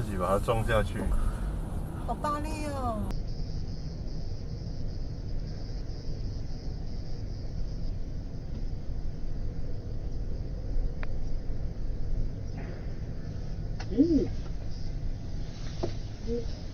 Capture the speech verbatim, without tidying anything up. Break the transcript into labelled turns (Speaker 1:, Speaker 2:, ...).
Speaker 1: 己把它撞下去。
Speaker 2: 好大力哦！
Speaker 3: 嗯。嗯